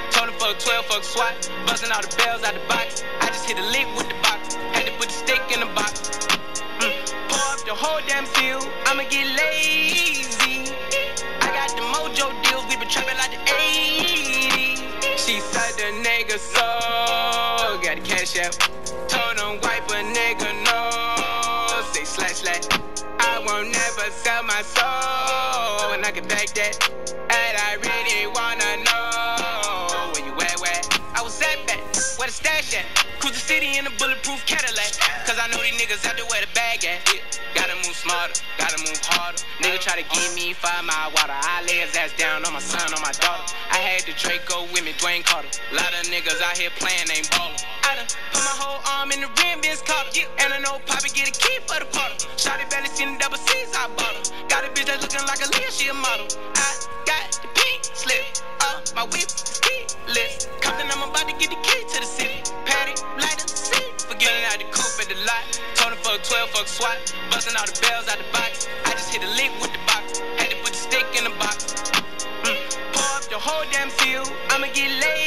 Told him fuck 12, fuck SWAT. Busting all the bells out the box. I just hit a lick with the box. Had to put the stick in the box. Pour up the whole damn field. I'ma get lazy. I got the mojo deals. We been trapping like the 80s. She said the nigga so. Got the cash out. Told him wipe a nigga no. Say slash slash. I won't never sell my soul. And I can back that. And I really wanna know where you at, where? I was at back, where the stash at? Cruise the city in a bulletproof Cadillac. Cause I know these niggas out there where the bag at. Yeah. Gotta move smarter, gotta move harder. Nigga try to give me 5 mile water. I lay his ass down on my son, on my daughter. I had the Draco with me, Dwayne Carter. Lot of niggas out here playing, ain't ballin'. I done put my whole arm in the rim, Vince Carter. And I know Poppy get a key for the quarter. Shawty barely seen the double C's, I bought her. Got a bitch that's looking like a Leah, she a model. I got the pink slip, my whip is keyless. Compton, I'm about to get the key to the city. Patty, light the seat. Forgetting out the coupe at the lot. Told him fuck 12, fuck SWAT. Busting all the bells out the box. I just hit a lick with the box. Had to put the stick in the box. Pour up the whole damn field. I'ma get laid.